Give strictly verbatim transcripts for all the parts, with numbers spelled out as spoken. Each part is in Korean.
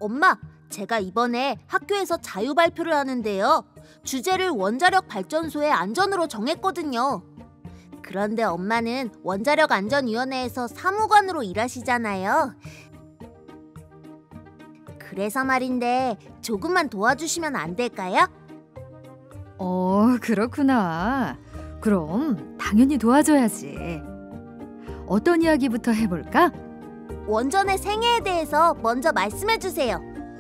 엄마, 제가 이번에 학교에서 자유 발표를 하는데요. 주제를 원자력 발전소의 안전으로 정했거든요. 그런데 엄마는 원자력 안전위원회에서 사무관으로 일하시잖아요. 그래서 말인데 조금만 도와주시면 안 될까요? 어, 그렇구나. 그럼 당연히 도와줘야지. 어떤 이야기부터 해볼까? 원전의 생애에 대해서 먼저 말씀해 주세요.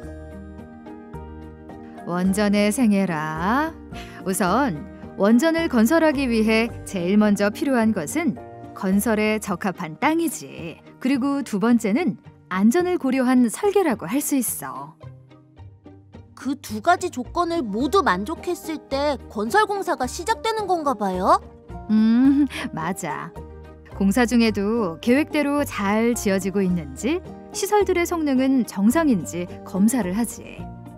원전의 생애라. 우선 원전을 건설하기 위해 제일 먼저 필요한 것은 건설에 적합한 땅이지. 그리고 두 번째는 안전을 고려한 설계라고 할 수 있어. 그 두 가지 조건을 모두 만족했을 때 건설 공사가 시작되는 건가 봐요? 음, 맞아. 공사 중에도 계획대로 잘 지어지고 있는지, 시설들의 성능은 정상인지 검사를 하지.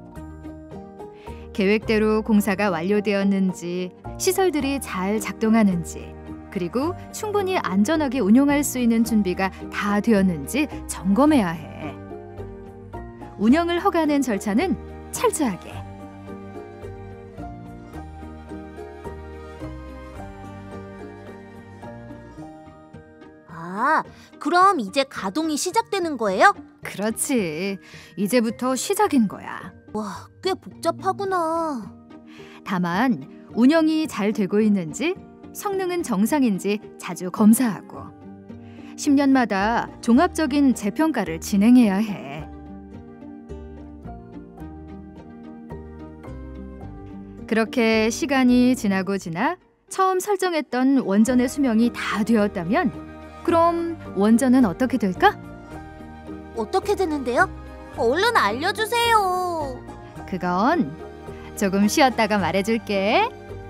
계획대로 공사가 완료되었는지, 시설들이 잘 작동하는지, 그리고 충분히 안전하게 운용할 수 있는 준비가 다 되었는지 점검해야 해. 운영을 허가하는 절차는 철저하게. 아, 그럼 이제 가동이 시작되는 거예요? 그렇지. 이제부터 시작인 거야. 와, 꽤 복잡하구나. 다만 운영이 잘 되고 있는지, 성능은 정상인지 자주 검사하고 십 년마다 종합적인 재평가를 진행해야 해. 그렇게 시간이 지나고 지나 처음 설정했던 원전의 수명이 다 되었다면 그럼 원전은 어떻게 될까? 어떻게 되는데요? 얼른 알려주세요. 그건 조금 쉬었다가 말해줄게.